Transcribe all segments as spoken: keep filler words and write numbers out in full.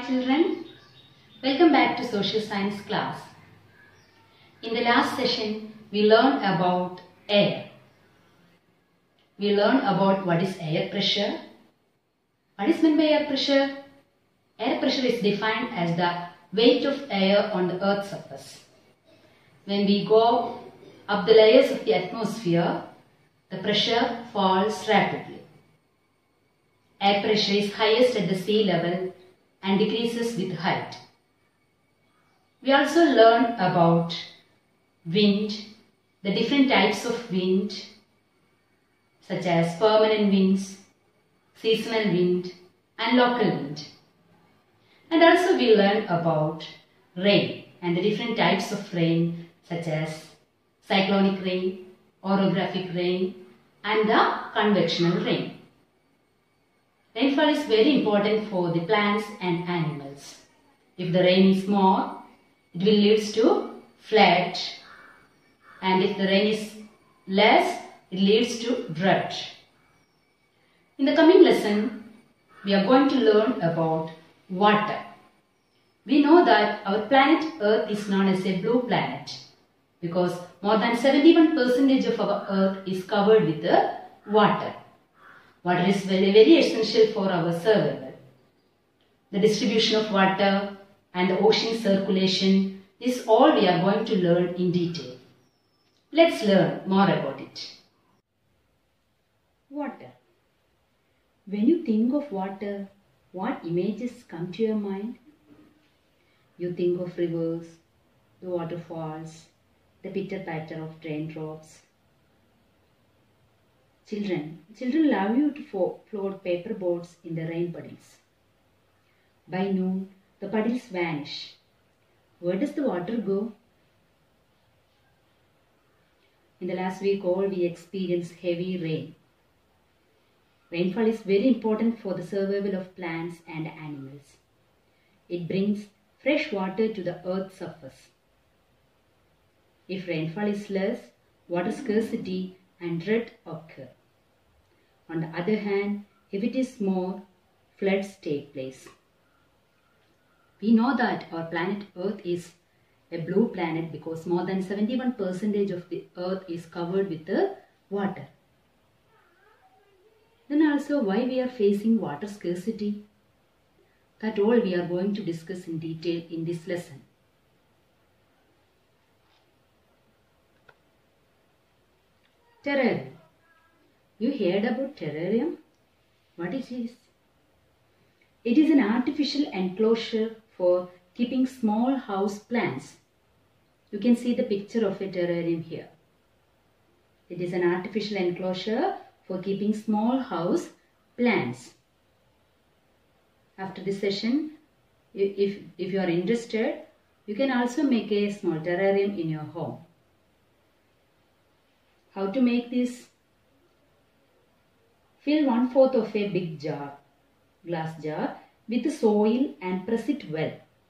children, welcome back to social science class. In the last session we learned about air. We learned about what is air pressure. What is meant by air pressure? Air pressure is defined as the weight of air on the earth's surface. When we go up the layers of the atmosphere, the pressure falls rapidly. Air pressure is highest at the sea level and decreases with height. We also learned about wind, the different types of wind such as permanent winds, seasonal wind and local wind. And also we learned about rain and the different types of rain such as cyclonic rain, orographic rain and the convectional rain. Rainfall is very important for the plants and animals. If the rain is more, it will lead to flood, and if the rain is less, it leads to drought. In the coming lesson, we are going to learn about water. We know that our planet Earth is known as a blue planet because more than seventy-one percent of our Earth is covered with the water. Water is very, very essential for our survival. The distribution of water and the ocean circulation is all we are going to learn in detail. Let's learn more about it. Water. When you think of water, what images come to your mind? You think of rivers, the waterfalls, the pitter-patter of raindrops. Children, children love you to float paper boats in the rain puddles. By noon, the puddles vanish. Where does the water go? In the last week, all we experienced heavy rain. Rainfall is very important for the survival of plants and animals. It brings fresh water to the earth's surface. If rainfall is less, water scarcity and drought occur. On the other hand, if it is more, floods take place. We know that our planet Earth is a blue planet because more than seventy-one percent of the Earth is covered with the water. Then also why we are facing water scarcity? That all we are going to discuss in detail in this lesson. Terrarium. You heard about terrarium? What it is? It is an artificial enclosure for keeping small house plants. You can see the picture of a terrarium here. It is an artificial enclosure for keeping small house plants. After this session, if, if you are interested, you can also make a small terrarium in your home. How to make this? Fill one fourth of a big jar, glass jar, with soil and press it well.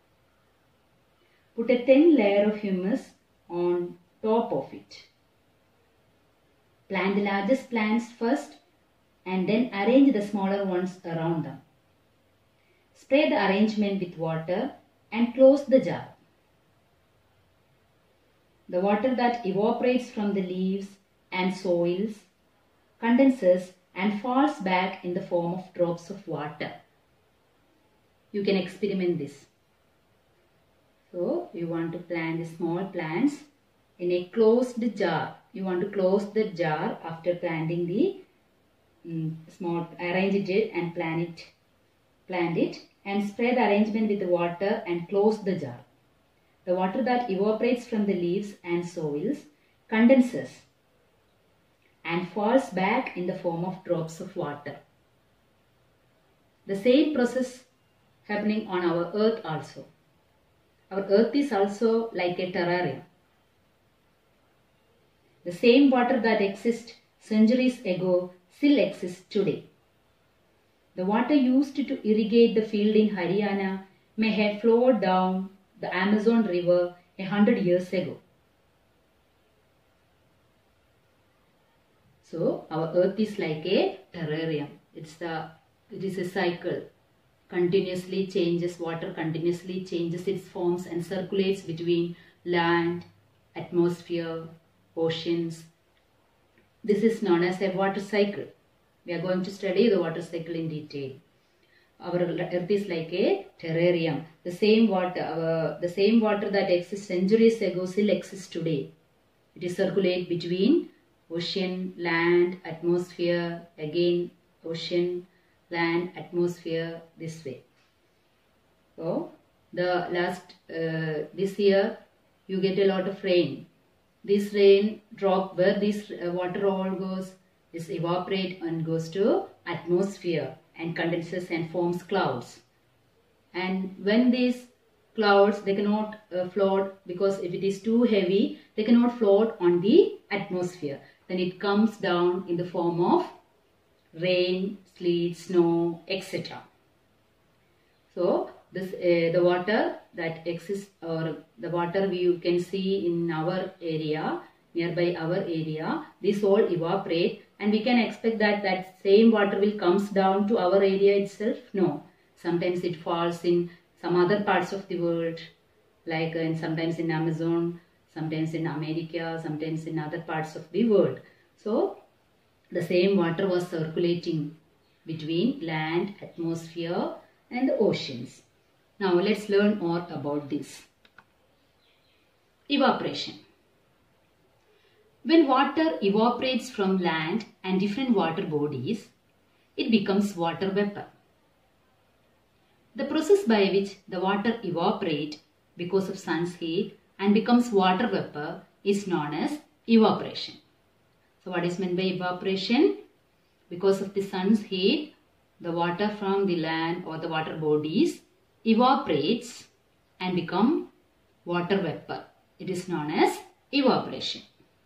Put a thin layer of humus on top of it. Plant the largest plants first and then arrange the smaller ones around them. Spray the arrangement with water and close the jar. The water that evaporates from the leaves and soils condenses and falls back in the form of drops of water. You can experiment this. So, you want to plant the small plants in a closed jar. You want to close the jar after planting the um, small, arrange it and plant it, plant it and spray the arrangement with the water and close the jar. The water that evaporates from the leaves and soils condenses and falls back in the form of drops of water. The same process happening on our earth also. Our earth is also like a terrarium. The same water that exists centuries ago still exists today. The water used to irrigate the field in Haryana may have flowed down the Amazon River a hundred years ago. So our earth is like a terrarium. It's the it is a cycle. continuously changes, water continuously changes its forms and circulates between land, atmosphere, oceans. This is known as a water cycle. We are going to study the water cycle in detail. Our earth is like a terrarium. The same water, uh, the same water that exists centuries ago still exists today. It is circulate between ocean, land, atmosphere, again ocean, land, atmosphere, this way. So, the last, uh, this year, you get a lot of rain. This rain drop, where this uh, water all goes, this evaporate and goes to atmosphere and condenses and forms clouds. And when these clouds, they cannot uh, float, because if it is too heavy, they cannot float on the atmosphere. Then it comes down in the form of rain, sleet, snow, et cetera. So, this uh, the water that exists, or the water we can see in our area, nearby our area, this all evaporate, and we can expect that that same water will comes down to our area itself. No, sometimes it falls in some other parts of the world, like uh, in, sometimes in Amazon, sometimes in America, sometimes in other parts of the world. So, the same water was circulating between land, atmosphere and the oceans. Now, let's learn more about this. Evaporation. When water evaporates from land and different water bodies, it becomes water vapor. The process by which the water evaporates because of sun's heat and becomes water vapor is known as evaporation. So, what is meant by evaporation? Because of the sun's heat, the water from the land or the water bodies evaporates and become water vapor. It is known as evaporation.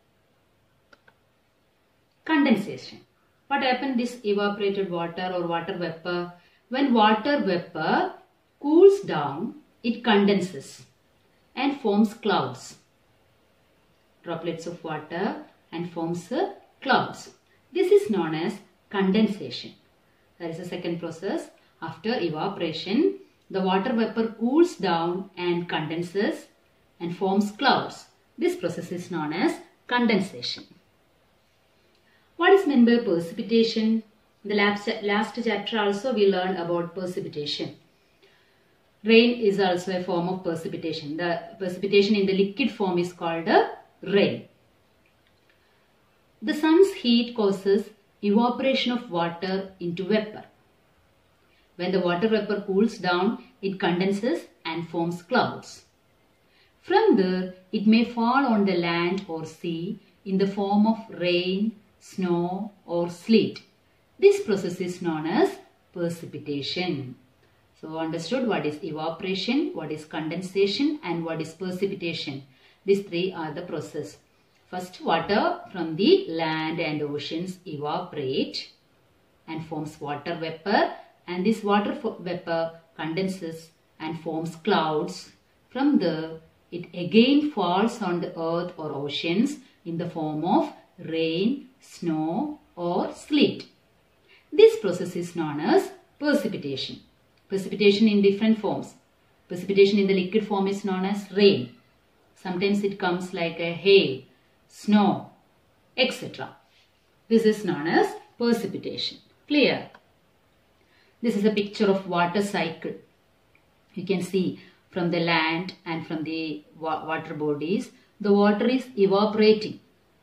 Condensation. What happens this evaporated water or water vapor? When water vapor cools down, it condenses and forms clouds. Droplets of water and forms uh, clouds. This is known as condensation. That is the second process. After evaporation, the water vapor cools down and condenses and forms clouds. This process is known as condensation. What is meant by precipitation? In the last, last chapter also we learned about precipitation. Rain is also a form of precipitation. The precipitation in the liquid form is called uh, rain. The sun's heat causes evaporation of water into vapor. When the water vapor cools down, it condenses and forms clouds. From there, it may fall on the land or sea in the form of rain, snow or sleet. This process is known as precipitation. So, understood what is evaporation, what is condensation and what is precipitation. These three are the process. First, water from the land and oceans evaporate and forms water vapor, and this water vapor condenses and forms clouds. From there, it again falls on the earth or oceans in the form of rain, snow or sleet. This process is known as precipitation. Precipitation in different forms. Precipitation in the liquid form is known as rain. Sometimes it comes like a hail, snow, et cetera. This is known as precipitation. Clear? This is a picture of water cycle. You can see from the land and from the wa water bodies, the water is evaporating.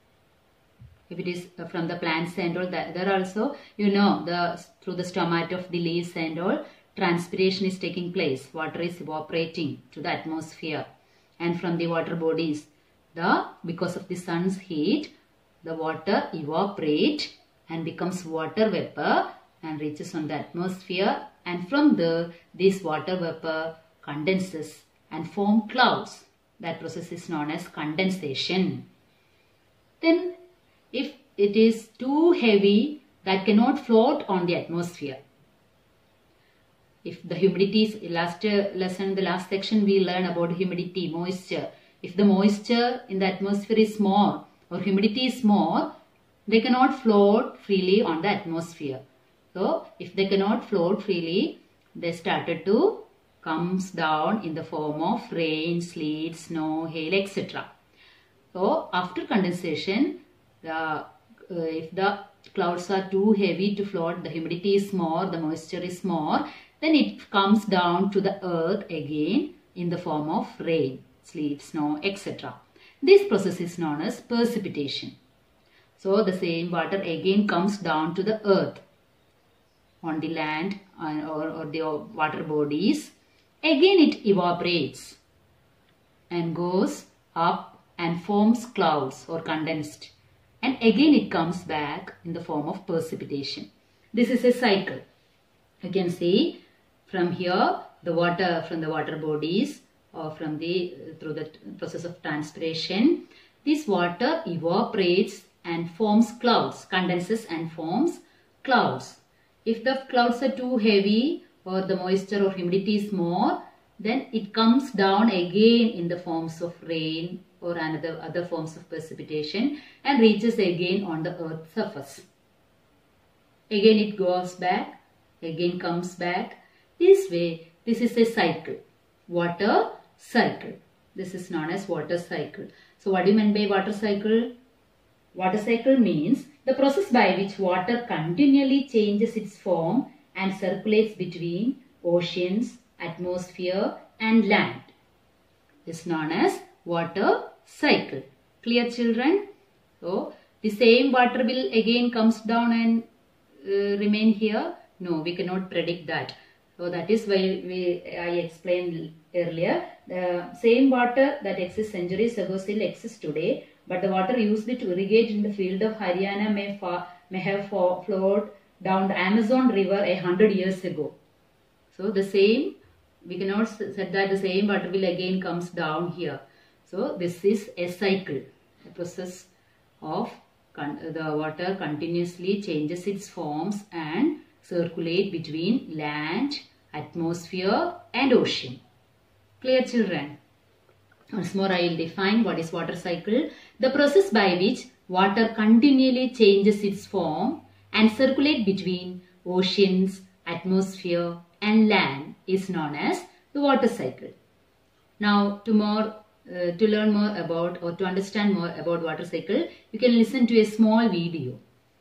If it is from the plants and all that, there also, you know, the through the stomata of the leaves and all, transpiration is taking place. Water is evaporating to the atmosphere. And from the water bodies, the because of the sun's heat, the water evaporates and becomes water vapor and reaches on the atmosphere, and from there this water vapor condenses and form clouds. That process is known as condensation. Then if it is too heavy, that cannot float on the atmosphere. If the humidity is, last lesson, the last section we learn about humidity, moisture. If the moisture in the atmosphere is more or humidity is more, they cannot float freely on the atmosphere. So, if they cannot float freely, they started to comes down in the form of rain, sleet, snow, hail, et cetera. So after condensation, the, uh, if the clouds are too heavy to float, the humidity is more, the moisture is more, then it comes down to the earth again in the form of rain, sleet, snow, et cetera. This process is known as precipitation. So the same water again comes down to the earth on the land or, or the water bodies. Again it evaporates and goes up and forms clouds or condensed. And again it comes back in the form of precipitation. This is a cycle. You can see from here the water from the water bodies or from the through the process of transpiration, this water evaporates and forms clouds, condenses and forms clouds. If the clouds are too heavy or the moisture or humidity is more, then it comes down again in the forms of rain or another other forms of precipitation and reaches again on the earth's surface. Again it goes back, again comes back. This way, this is a cycle, water cycle. This is known as water cycle. So what do you mean by water cycle? Water cycle means the process by which water continually changes its form and circulates between oceans, atmosphere and land. Is known as water cycle. Clear, children? So the same water will again comes down and uh, remain here? No, we cannot predict that. So that is why we I explained earlier. The same water that exists centuries ago still exists today, but the water used to irrigate in the field of Haryana may, may have flowed down the Amazon river a hundred years ago. So the same, we cannot say that the same water will again comes down here. So this is a cycle, a process of the water continuously changes its forms and circulate between land, atmosphere and ocean. Clear, children? Once more I will define what is water cycle. The process by which water continually changes its form and circulate between oceans, atmosphere and land is known as the water cycle. Now to more uh, to learn more about or to understand more about water cycle, you can listen to a small video.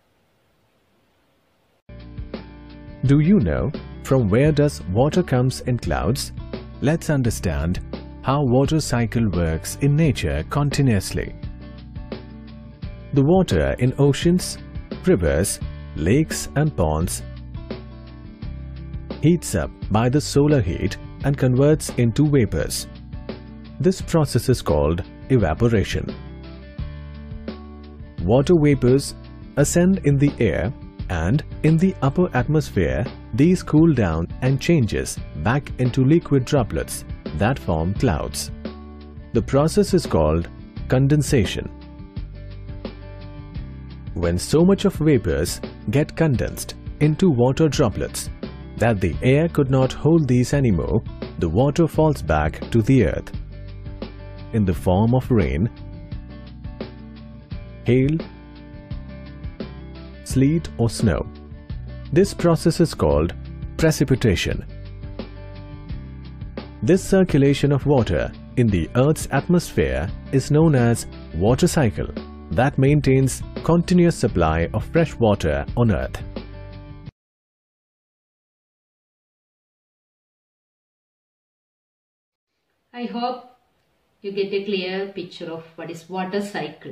Do you know from where does water comes in clouds? Let's understand how water cycle works in nature continuously. The water in oceans, rivers, lakes and ponds heats up by the solar heat and converts into vapors. This process is called evaporation. Water vapors ascend in the air, and in the upper atmosphere these cool down and changes back into liquid droplets that form clouds. The process is called condensation. When so much of vapors get condensed into water droplets that the air could not hold these anymore, the water falls back to the earth in the form of rain, hail, sleet or snow. This process is called precipitation. This circulation of water in the Earth's atmosphere is known as water cycle that maintains continuous supply of fresh water on Earth. I hope you get a clear picture of what is water cycle.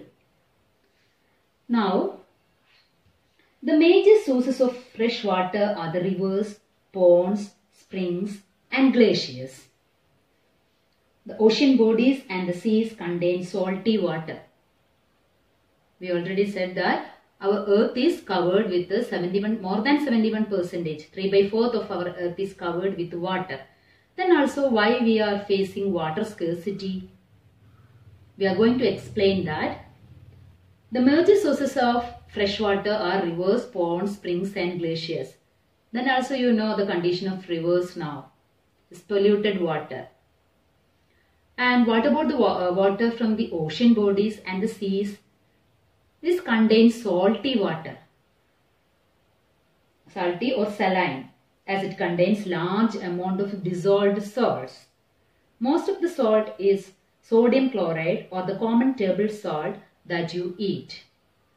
Now, the major sources of fresh water are the rivers, ponds, springs and glaciers. The ocean bodies and the seas contain salty water. We already said that our earth is covered with the seventy-one, more than seventy-one percentage. three by fourth of our earth is covered with water. Then also why we are facing water scarcity? We are going to explain that. The major sources of fresh water are rivers, ponds, springs and glaciers. Then also you know the condition of rivers now. It's polluted water. And what about the wa uh, water from the ocean bodies and the seas? This contains salty water. Salty or saline. as it contains large amount of dissolved salts. Most of the salt is sodium chloride or the common table salt that you eat.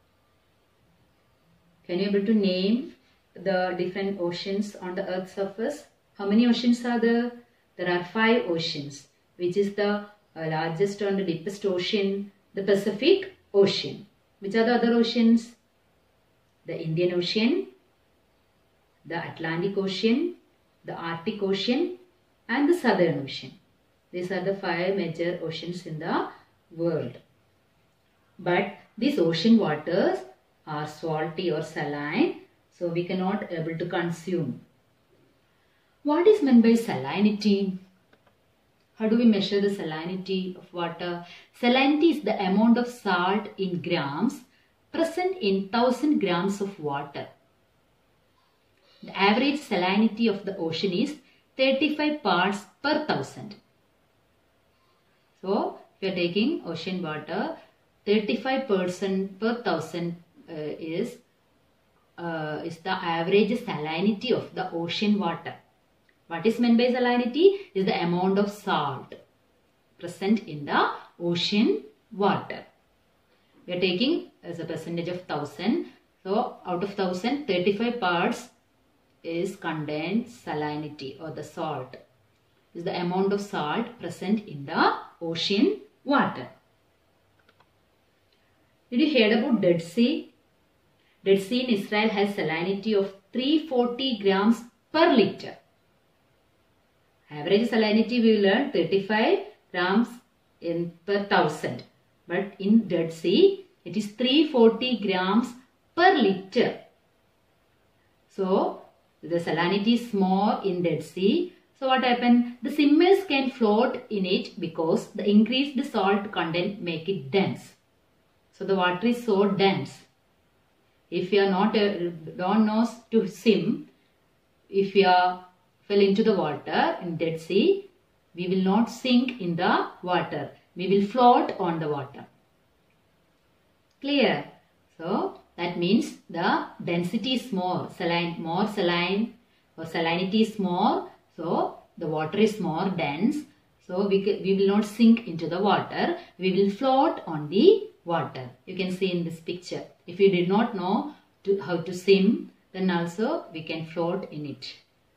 Can you able to name the different oceans on the earth's surface? How many oceans are there? There are five oceans, which is the uh, largest and the deepest ocean, the Pacific Ocean. Which are the other oceans? The Indian Ocean, the Atlantic Ocean, the Arctic Ocean, and the Southern Ocean. These are the five major oceans in the world. But these ocean waters are salty or saline, so we cannot able to consume. What is meant by salinity? How do we measure the salinity of water? Salinity is the amount of salt in grams present in one thousand grams of water. The average salinity of the ocean is thirty-five parts per thousand. So, if you are taking ocean water, thirty-five percent per thousand uh, is, uh, is the average salinity of the ocean water. What is meant by salinity? Is the amount of salt present in the ocean water. We are taking as a percentage of one thousand. So, out of one thousand, thirty-five parts is contained salinity or the salt. Is the amount of salt present in the ocean water. Did you hear about Dead Sea? Dead Sea in Israel has salinity of three hundred forty grams per liter. Average salinity we learned thirty-five grams in per thousand. But in Dead Sea, it is three hundred forty grams per liter. So, the salinity is more in Dead Sea. So, what happened? The swimmers can float in it because the increased salt content make it dense. So, the water is so dense. If you are not, uh, don't know to swim, if you are fell into the water in Dead Sea, we will not sink in the water. We will float on the water. Clear? So, that means the density is more, saline, more saline or salinity is more. So, the water is more dense. So, we, we will not sink into the water. We will float on the water. You can see in this picture. If you did not know to, how to swim, then also we can float in it.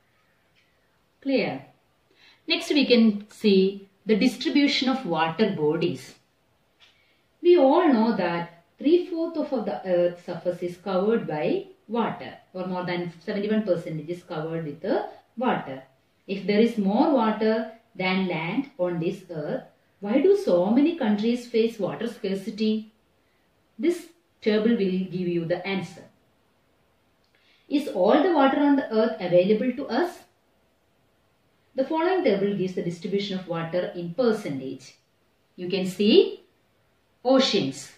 Clear? Next we can see the distribution of water bodies. We all know that three-fourths of the earth's surface is covered by water, or more than seventy-one percent is covered with the water. If there is more water than land on this earth, why do so many countries face water scarcity? This table will give you the answer. Is all the water on the earth available to us? The following table gives the distribution of water in percentage. You can see oceans.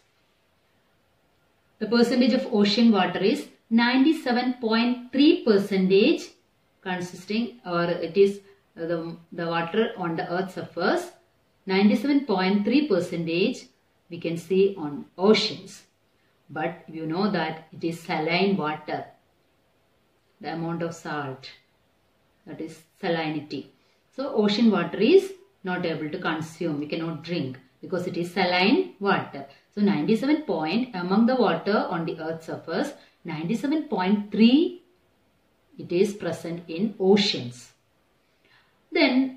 The percentage of ocean water is ninety-seven point three percent consisting, or it is uh, the, the water on the earth's surface. ninety-seven point three percent we can see on oceans. But you know that it is saline water. The amount of salt, that is salinity. So, ocean water is not able to consume. We cannot drink because it is saline water. So, ninety-seven point among the water on the earth's surface, ninety-seven point three it is present in oceans. Then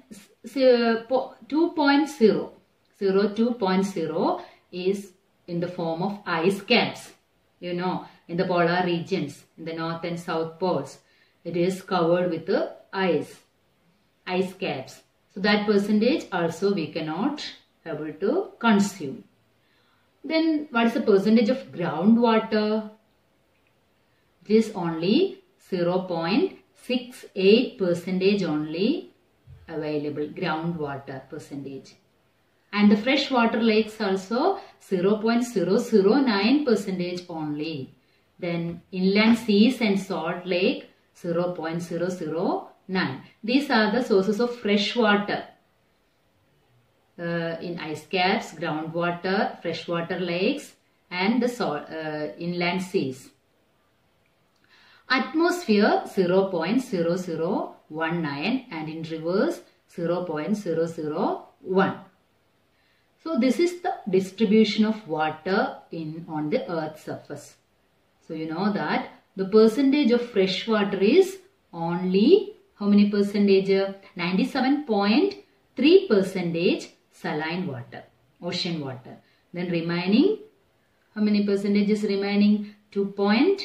two point zero, zero two point zero is in the form of ice caps. You know, in the polar regions, in the north and south poles, it is covered with the ice, ice caps. So that percentage also we cannot able to consume. Then what is the percentage of groundwater? It is only zero point six eight percent only available, groundwater percentage. And the freshwater lakes also zero point zero zero nine percent only. Then inland seas and salt lake zero point zero zero nine. These are the sources of fresh water. Uh, in ice caps, groundwater, freshwater lakes and the salt, uh, inland seas. Atmosphere zero point zero zero one nine and in reverse zero point zero zero one. So this is the distribution of water in on the earth's surface. So you know that the percentage of fresh water is only how many percentage? ninety-seven point three percentage saline water, ocean water. Then remaining, how many percentage is remaining? two point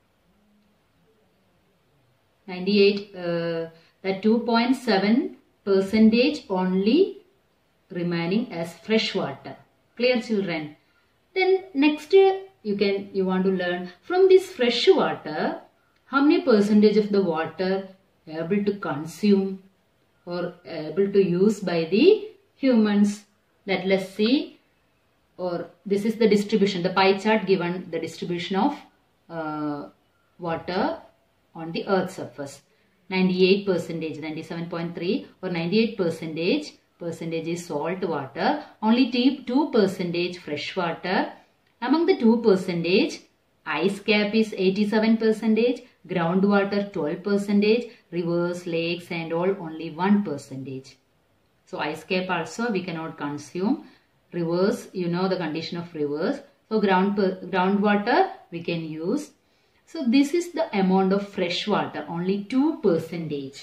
nine eight, uh, that two point seven percentage only remaining as fresh water. Clear, children? Then next you can you want to learn from this fresh water how many percentage of the water able to consume or able to use by the humans. That let's see. Or this is the distribution, the pie chart given the distribution of uh, water on the earth's surface. ninety-eight percentage, ninety-seven point three or ninety-eight percentage percentage is salt water, only two percentage fresh water. Among the two percentage, ice cap is eighty-seven percentage, groundwater twelve percentage, rivers, lakes and all only one percentage. So ice cap also we cannot consume. Rivers, you know the condition of rivers. So ground groundwater we can use. So this is the amount of fresh water, only two percentage.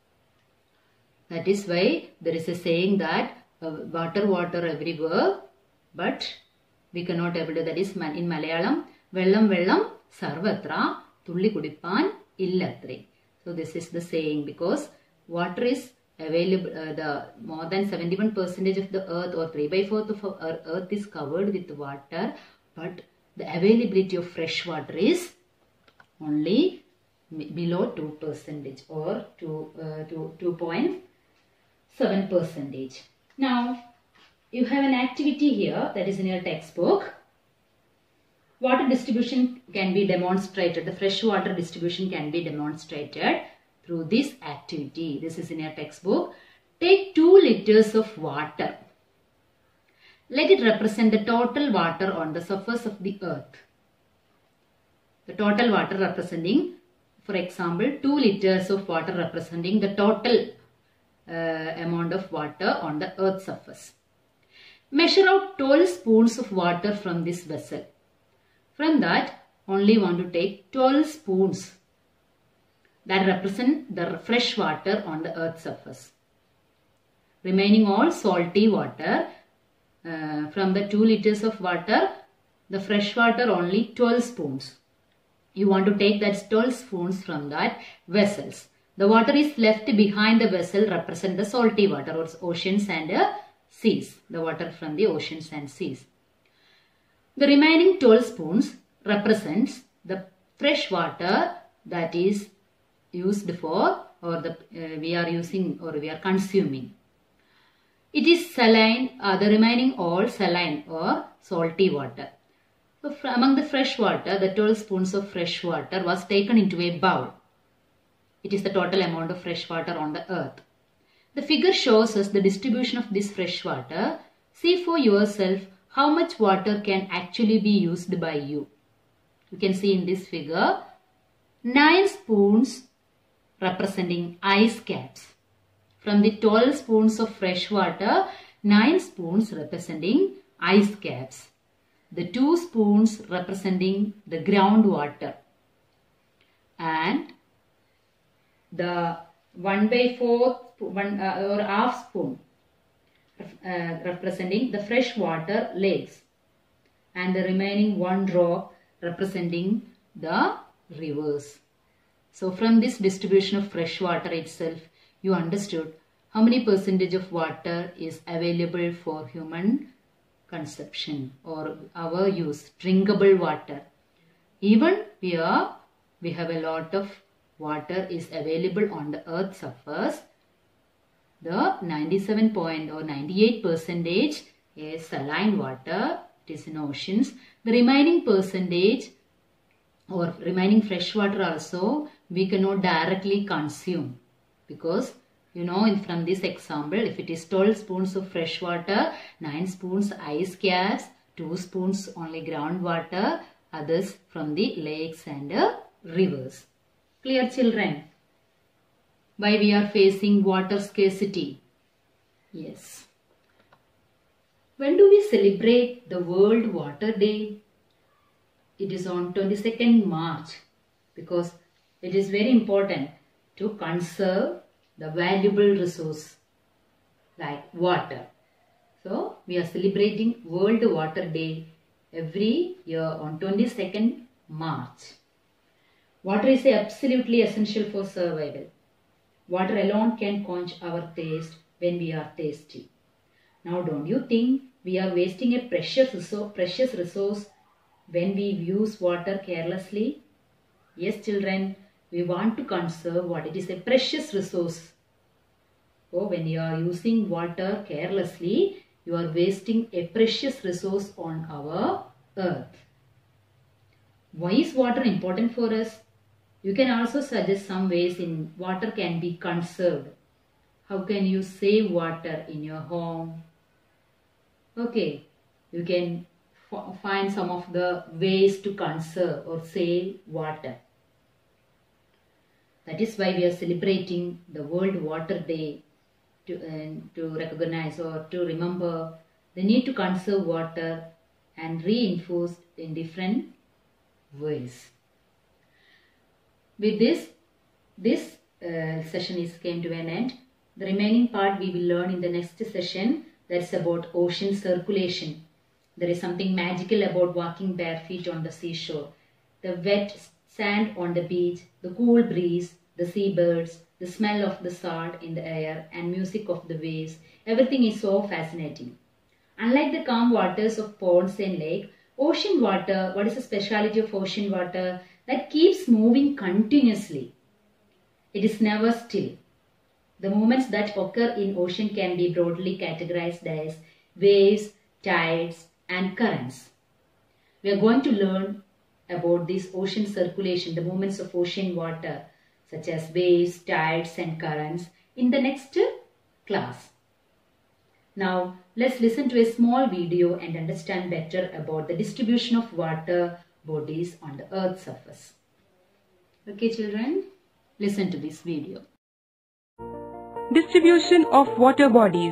That is why there is a saying that uh, water, water everywhere, but we cannot able to, that is in Malayalam, Vellam Vellam Sarvatra Tulli Kudippan Illatre. So this is the saying because water is available, uh, the more than seventy-one percentage of the earth or three by fourth of our earth is covered with water, but the availability of fresh water is only below two percentage or two, uh, two point seven percentage. Now, you have an activity here that is in your textbook. Water distribution can be demonstrated. The fresh water distribution can be demonstrated through this activity. This is in your textbook. Take two liters of water. Let it represent the total water on the surface of the earth. The total water representing, for example, two liters of water representing the total uh, amount of water on the earth's surface. Measure out twelve spoons of water from this vessel. From that, only want to take twelve spoons that represent the fresh water on the earth's surface. Remaining all salty water. Uh, from the two liters of water, the fresh water only twelve spoons. You want to take that twelve spoons from that vessels. The water is left behind the vessel represent the salty water or oceans and uh, seas. The water from the oceans and seas. The remaining twelve spoons represents the fresh water that is used for or the uh, we are using or we are consuming. It is saline, uh, the remaining all saline or salty water. So among the fresh water, the twelve spoons of fresh water was taken into a bowl. It is the total amount of fresh water on the earth. The figure shows us the distribution of this fresh water. See for yourself how much water can actually be used by you. You can see in this figure nine spoons representing ice caps. From the twelve spoons of fresh water, nine spoons representing ice caps. The two spoons representing the groundwater. And the one by fourth one uh, or half spoon uh, representing the fresh water lakes. And the remaining one drop representing the rivers. So from this distribution of fresh water itself, you understood how many percentage of water is available for human consumption or our use, drinkable water. Even here we have a lot of water is available on the earth's surface. The ninety-seven point or ninety-eight percentage is saline water, it is in oceans. The remaining percentage or remaining fresh water also we cannot directly consume because you know in from this example if it is twelve spoons of fresh water, nine spoons ice caps, two spoons only groundwater, others from the lakes and uh, rivers. Clear, children? Why we are facing water scarcity? Yes. When do we celebrate the World Water Day? It is on twenty-second March because it is very important to conserve the valuable resource like water. So, we are celebrating World Water Day every year on twenty-second March. Water is absolutely essential for survival. Water alone can quench our thirst when we are thirsty. Now, don't you think we are wasting a precious resource, precious resource when we use water carelessly? Yes, children, we want to conserve what it is a precious resource. So, when you are using water carelessly, you are wasting a precious resource on our earth. Why is water important for us? You can also suggest some ways in water can be conserved. How can you save water in your home? Okay, you can find some of the ways to conserve or save water. That is why we are celebrating the World Water Day to, uh, to recognize or to remember the need to conserve water and reinforced in different ways. With this, this uh, session is came to an end. The remaining part we will learn in the next session. That's about ocean circulation. There is something magical about walking bare feet on the seashore. The wet sand on the beach, the cool breeze, the seabirds, the smell of the salt in the air and music of the waves. Everything is so fascinating. Unlike the calm waters of ponds and lakes, ocean water, what is the speciality of ocean water? That keeps moving continuously. It is never still. The movements that occur in ocean can be broadly categorized as waves, tides, and currents. We are going to learn about this ocean circulation, the movements of ocean water, such as waves, tides, and currents in the next class. Now, let's listen to a small video and understand better about the distribution of water bodies on the Earth's surface. Okay, children, listen to this video. Distribution of water bodies.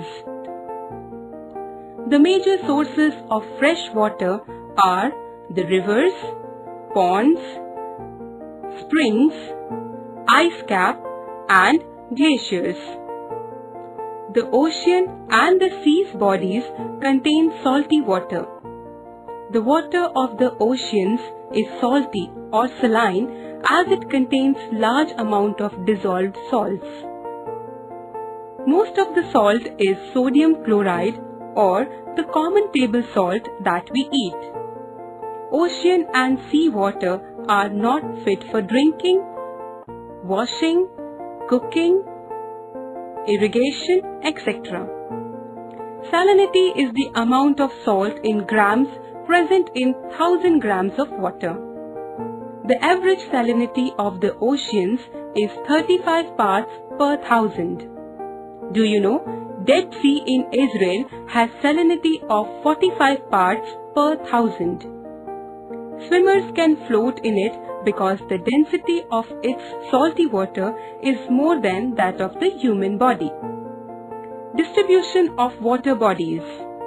The major sources of fresh water are the rivers, ponds, springs, ice cap, and glaciers. The ocean and the sea's bodies contain salty water. The water of the oceans is salty or saline as it contains large amount of dissolved salts. Most of the salt is sodium chloride or the common table salt that we eat. Ocean and sea water are not fit for drinking, washing, cooking, irrigation, et cetera. Salinity is the amount of salt in grams present in one thousand grams of water. The average salinity of the oceans is thirty-five parts per thousand. Do you know, Dead Sea in Israel has salinity of forty-five parts per thousand. Swimmers can float in it because the density of its salty water is more than that of the human body. Distribution of water bodies.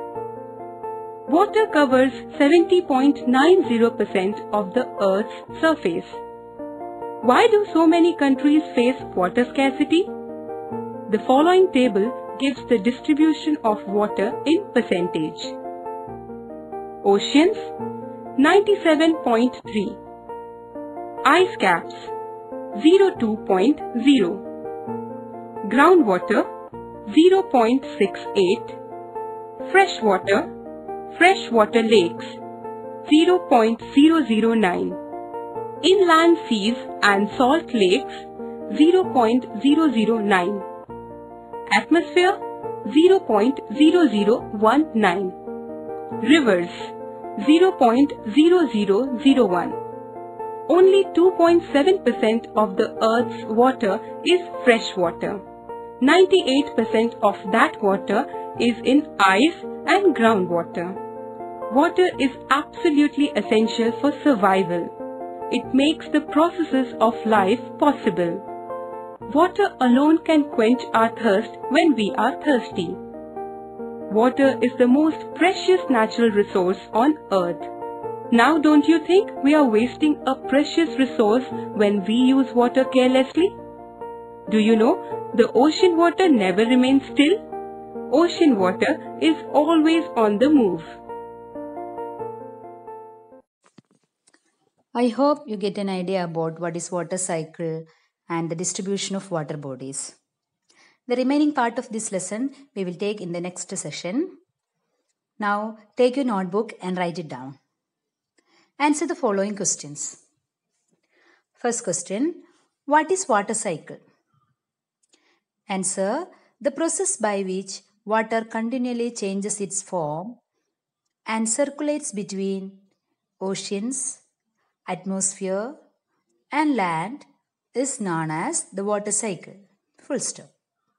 Water covers seventy point nine zero percent of the Earth's surface. Why do so many countries face water scarcity? The following table gives the distribution of water in percentage. Oceans ninety-seven point three. Ice caps zero point two point zero. Groundwater zero point six eight. Freshwater Freshwater lakes zero point zero zero nine. Inland seas and salt lakes zero point zero zero nine. Atmosphere zero point zero zero one nine. Rivers zero point zero zero zero one. Only two point seven percent of the Earth's water is fresh water. ninety-eight percent of that water is in ice and groundwater. Water is absolutely essential for survival. it makes the processes of life possible. Water alone can quench our thirst when we are thirsty. Water is the most precious natural resource on earth. Now don't you think we are wasting a precious resource when we use water carelessly? Do you know, the ocean water never remains still? Ocean water is always on the move. I hope you get an idea about what is water cycle and the distribution of water bodies. The remaining part of this lesson we will take in the next session. Now take your notebook and write it down. Answer the following questions. First question, what is water cycle? Answer, the process by which water continually changes its form and circulates between oceans, atmosphere and land is known as the water cycle. Full stop.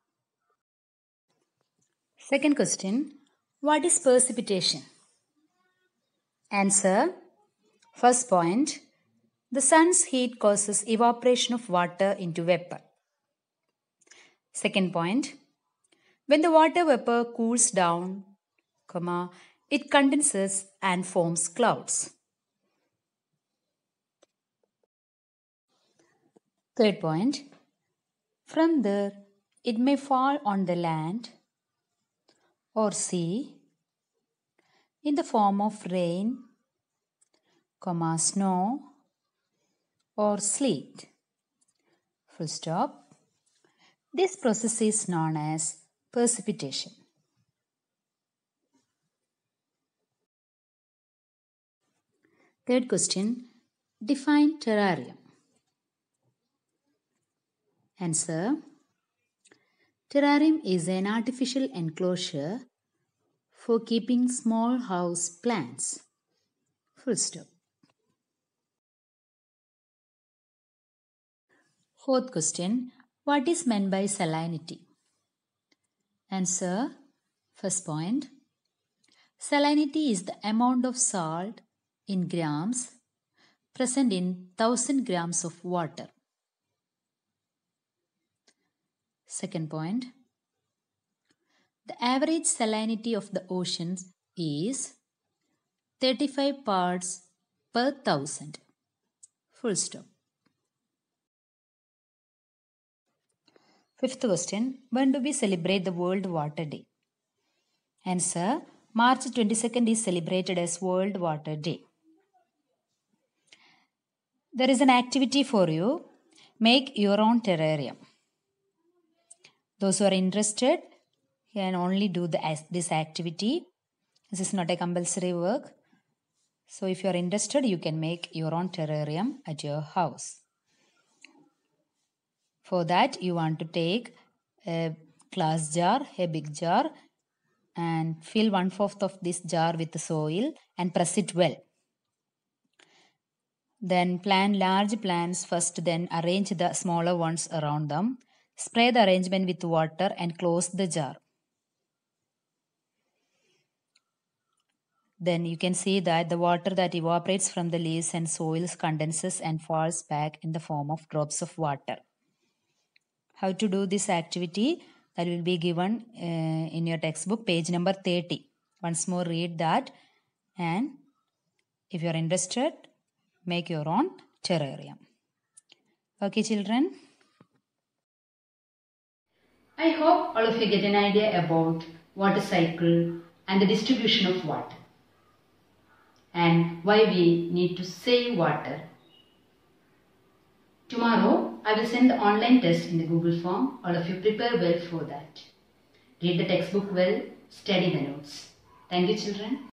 Second question, what is precipitation? Answer, first point, the sun's heat causes evaporation of water into vapor. Second point, when the water vapor cools down, comma, it condenses and forms clouds. Third point, from there it may fall on the land or sea in the form of rain, comma, snow or sleet. Full stop. This process is known as precipitation. Third question, define terrarium. Answer, terrarium is an artificial enclosure for keeping small house plants. Full stop. Fourth question, what is meant by salinity? Answer, first point, salinity is the amount of salt in grams present in one thousand grams of water. Second point, the average salinity of the oceans is thirty-five parts per thousand. Full stop. Fifth question, when do we celebrate the World Water Day? Answer, March twenty-second is celebrated as World Water Day. There is an activity for you. Make your own terrarium. Those who are interested can only do the, this activity. This is not a compulsory work. So if you are interested, you can make your own terrarium at your house. For that, you want to take a glass jar, a big jar, and fill one fourth of this jar with the soil and press it well. Then plant large plants first, then arrange the smaller ones around them. Spray the arrangement with water and close the jar. Then you can see that the water that evaporates from the leaves and soils condenses and falls back in the form of drops of water. How to do this activity? That will be given uh, in your textbook, page number thirty. Once more read that, and if you are interested, make your own terrarium. Okay, children? I hope all of you get an idea about water cycle and the distribution of water and why we need to save water. Tomorrow, I will send the online test in the Google form. All of you prepare well for that. Read the textbook well, study the notes. Thank you, children.